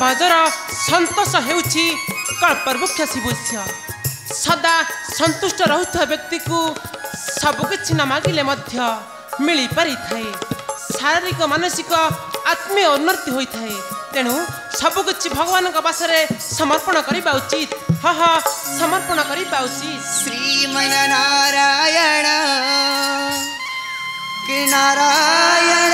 समाजर संतोष हेउछि कल्पवृक्ष शिवस्य सदा संतुष्ट रहुଥିବା व्यक्ति को सब किछि न मागिले मध्य मिली पारि थाए शारीरिक मानसिक आत्मीय उन्नति होई थाए तेणु सब किछि भगवान का पासरे समर्पण करिबा उचित समर्पण करिबा उचित श्रीमन नारायण कि नारायण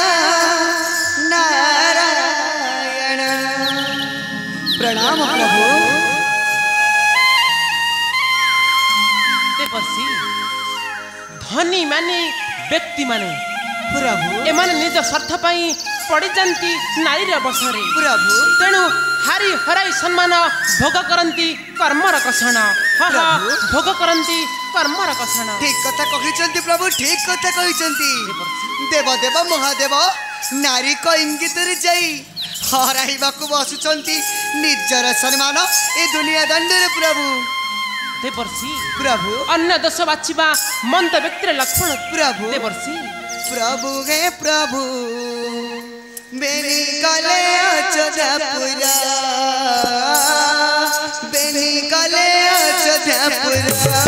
नारायण प्रणाम प्रभु देवर्षि धनी माने व्यक्ति माने प्रभु एमाने निज स्वार्थ पाई पड़ी जानती नारीर बसरे प्रभु तेणु हारी हराई सम्मान भोग करती कर्मर कषण भोग करती कर्मर कषण ठीक कथा कहिचंती प्रभु ठीक कथा कहिचंती देव देव महादेव नारी को इंगित रे जाई हराइबा को बसुचंती निजर सम्मान ए दुनिया दंडे प्रभु देवर्षि प्रभु अन्य दोष बाछिबा मंद व्यक्तिर लक्षण प्रभु देवर्षि प्रभु हे प्रभु बेनी गले अयोध्यापुरा बेनी गले अयोध्यापुरा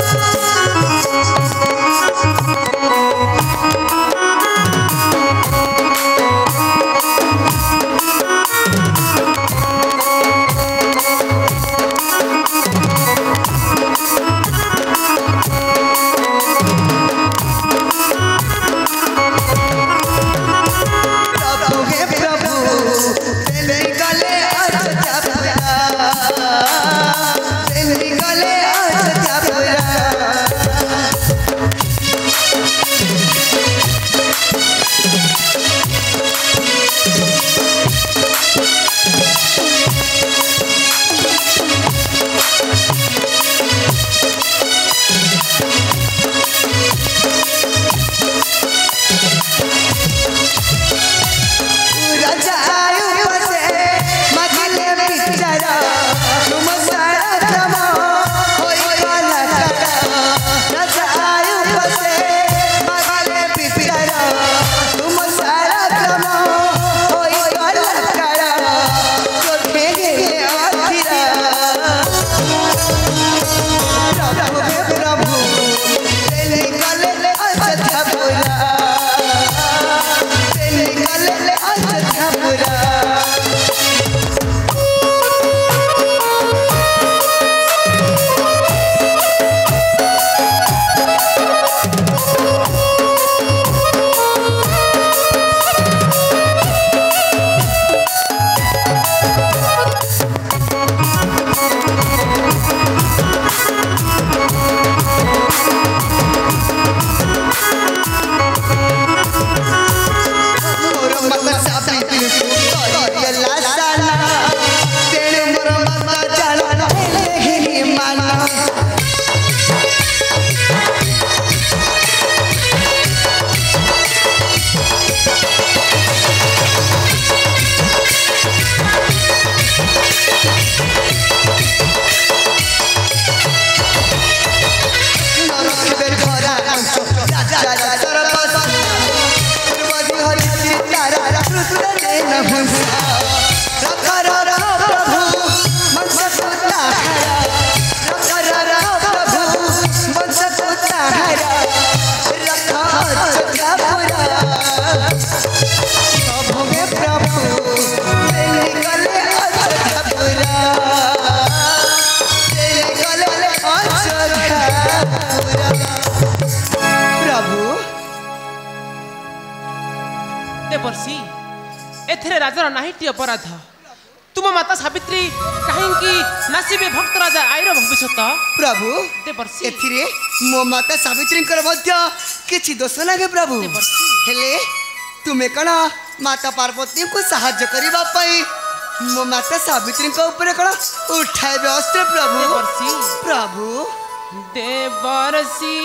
देवर्षि एथिरे राजार नाहीटी अपराध तुम माता सावित्री कहीं नासिबे भक्त राजा आईर भविष्य प्रभु देवर्षि एथिरे मो माता सावित्री किछि दोष लागे प्रभु हेले तुमे कण माता पार्वती को सहाय्य करबा पई मो माता सावित्री को ऊपर कण उठाइबे अस्त्र प्रभु देवर्षि प्रभु देवर्षि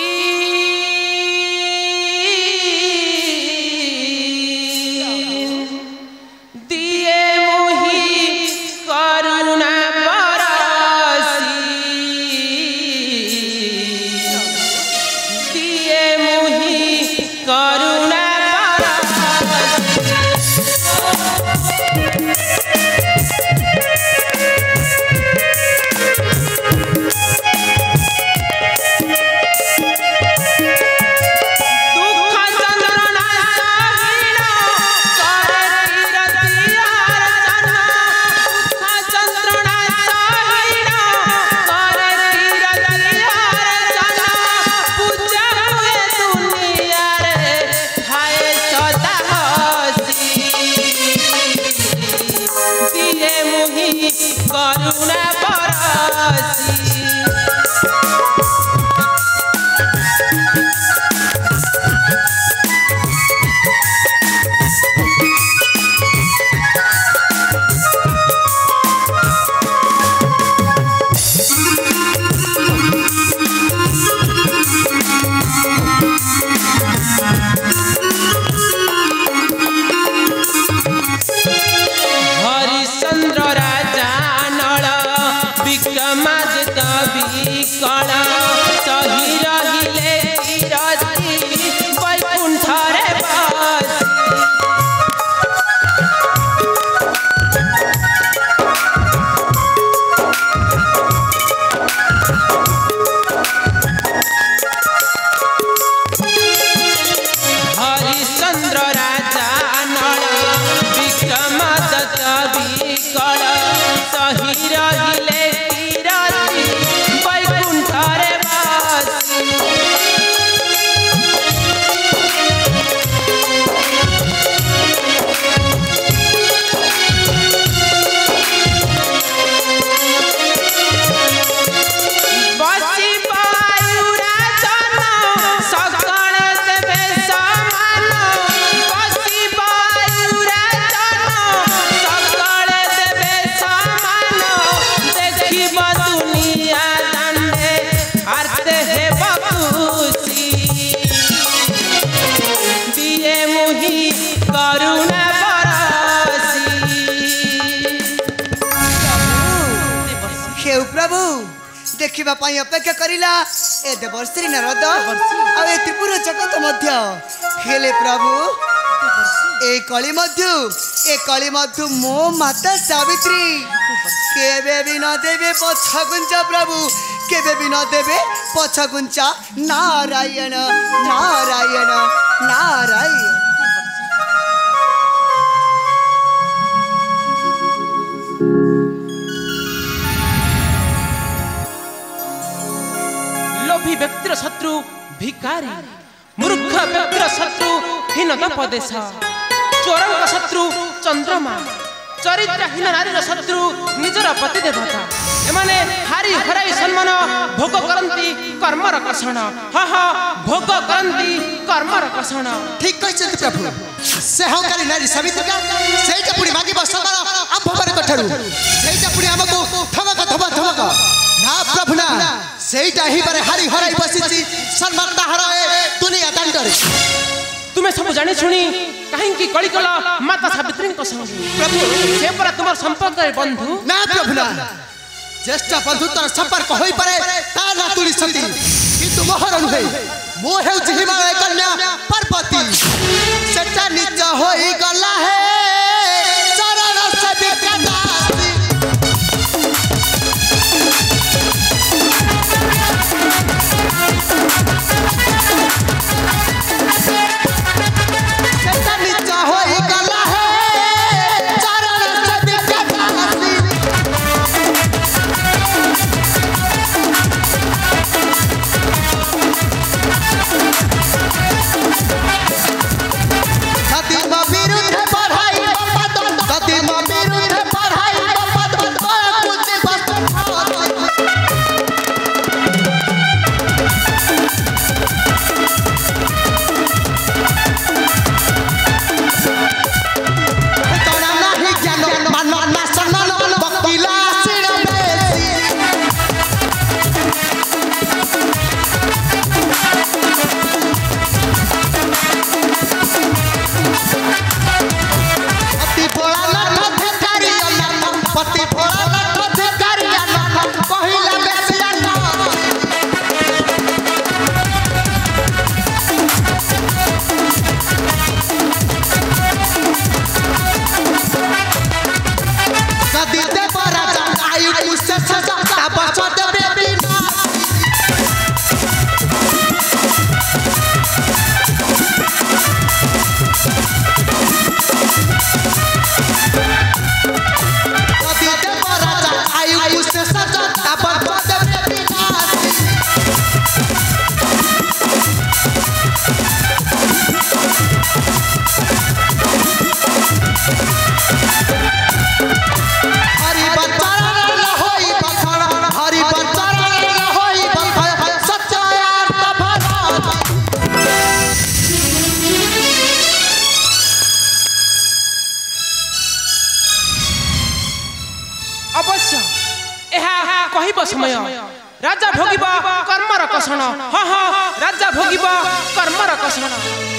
विक्रमादित्य विकल सही रहिले चिरति वैकुंठरे बसी देखा अपेक्षा करिला ए देवर्षी नारद आ ए त्रिपुर जगत मध्य हेले प्रभु ए कली मध्य मो माता सावित्री केबे भी न देवे पछगुंचा प्रभु केबे भी न देवे पछगुंचा नारायण नारायण नारायण व्यक्तिर शत्रु भिकारी मूर्ख व्यक्तिर शत्रु हीनता पदेश चोरंक शत्रु चंद्रमा चरित्रहीन नारीर शत्रु निजर पति देवता एमाने हारी हराई सम्मान भोग करंती कर्मर कषण हा हा भोग करंती कर्मर कषण ठीक कहछन प्रभु से हंकारी नारी सावित्री सेटा पुडी मागी बसकर आंभवर कठरू सेटा पुडी हमको थमक थमक ना प्रभु ना सेटा ही बारे हारी हराई बसिची सम्मान हराए दुनिया दंडरे तुम्हें सब जानी सुनी कहीं की कली कला माता सावित्री को संग प्रभु से पर तुम्हार संपर्क बंधु ना प्रभु ना ज्येष्ठ बंधु तर संपर्क होई परे ता ना तुली सती किंतु मोहर नुहे मो हेउछि हिमालय कन्या पार्वती सेटा निज होई गला है चरण से विकटासी समय राजा भोगिबा कर्मर कषण हाँ हाँ राजा भोगिबा कर्मर कषण